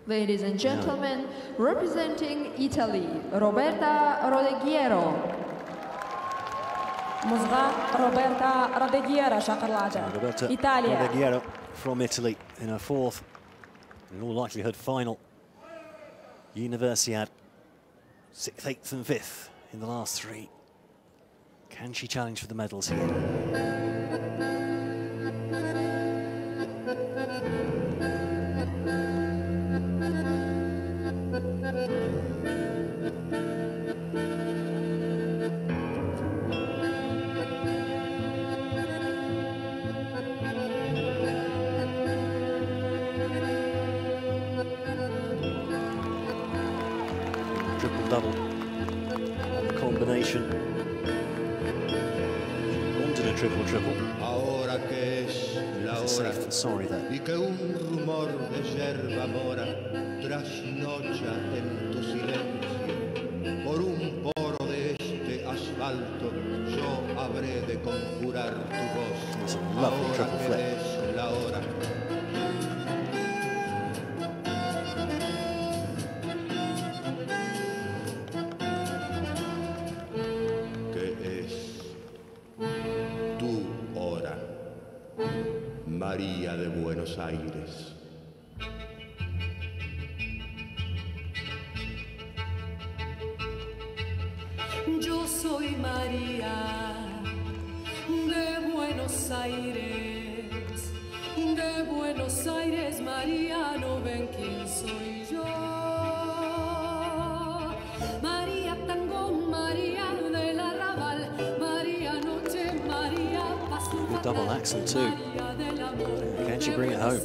Ladies and gentlemen, representing Italy, Roberta Rodeghiero. Roberta Rodeghiero, Roberta Italia. Rodeghiero from Italy in her fourth, in all likelihood, final Universiade. 6th, 8th and 5th in the last 3. Can she challenge for the medals here? Triple-double on the combination. She wanted a triple-triple. Ahora que es la hora Sorry there. y que un rumor de yerba mora trasnocha en tu silencio. Por un poro de este asfalto yo habré de conjurar tu voz. It's a lovely Ahora triple que flip. es la hora. María de Buenos Aires. Yo soy María de Buenos Aires, María, no ven quién soy yo. María Tango, María del Arrabal, María Noche, María Paso Good double axel too. Can she bring it home?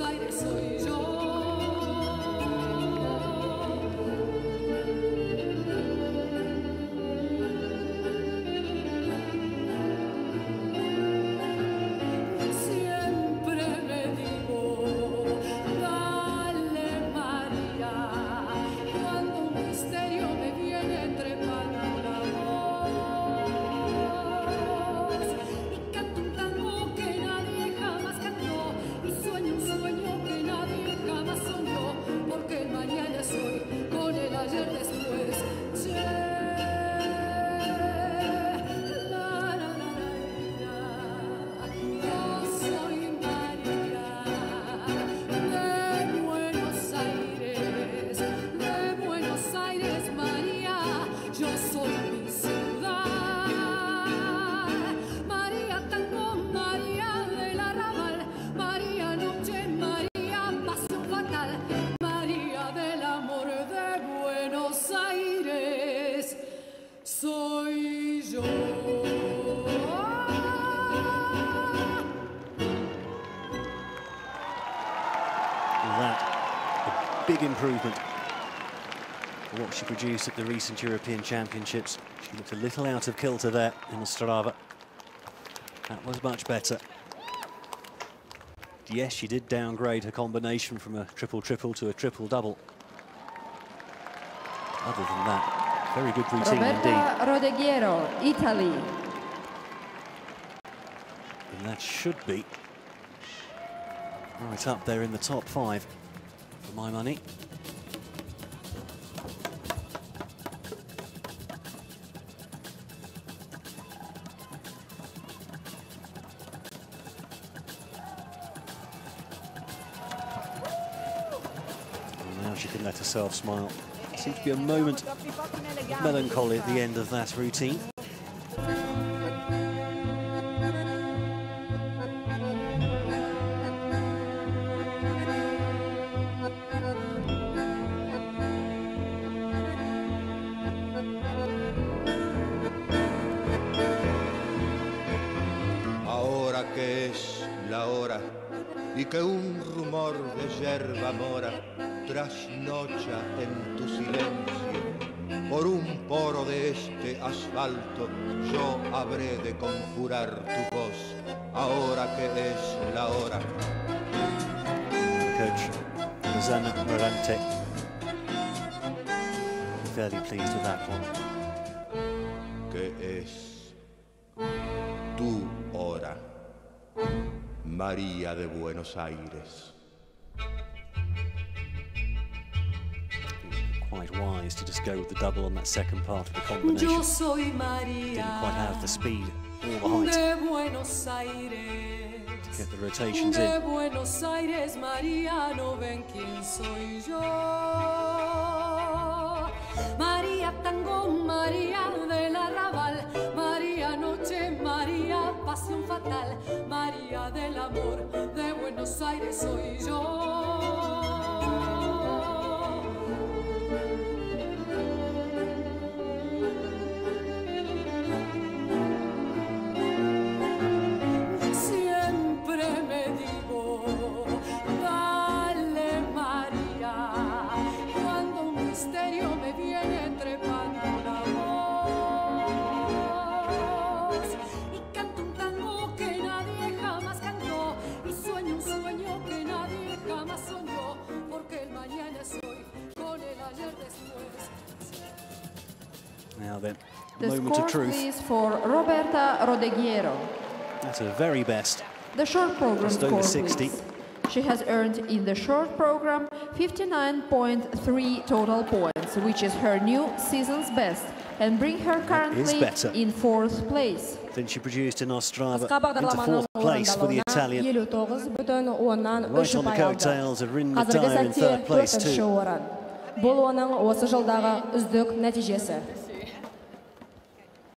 Big improvement for what she produced at the recent European Championships. She looked a little out of kilter there in the Strava. That was much better. Yes, she did downgrade her combination from a triple-triple to a triple-double. Other than that, very good routine Roberta Rodeghiero, Italy. And that should be right up there in the top 5. For my money. And now she can let herself smile. Seems to be a moment of melancholy at the end of that routine. Que es la hora y que un rumor de yerba mora trasnocha en tu silencio. Por un poro de este asfalto yo habré de conjurar tu voz. Ahora que es la hora. Coach Rosanna Morante fairly pleased with that one. Que es tu hora. María de Buenos Aires. Quite wise to just go with the double on that second part of the combination. Yo soy María Didn't quite have the speed or the height de Buenos Aires. to get the rotations De in. Buenos Aires, María, no ven quién soy yo. María tango, María del arrabal, María noche, María pasión fatal, María del amor, de Buenos Aires soy yo. Siempre me digo, dale María, cuando un misterio me viene trepando la voz y canto un tango que nadie jamás cantó y sueño un sueño que nadie jamás soñó, porque el mañana es hoy con el ayer después. Now then, The moment of score, truth. please, for Roberta Rodeguiero. That's her very best. The short program Just score, over 60. please. She has earned in the short program 59.3 total points, which is her new season's best, and bring her currently better. in 4th place. Then she produced in Ostrava Қысқа into бағдарламаның 4th place for the орындалуына Italian. 59,3 Right on the ұпай алды. coattails of Rinda Қазіргі Dyer in сәтте 3rd place 4-ші too. орын. Бұл оның осы жылдағы үздік нәтижесі.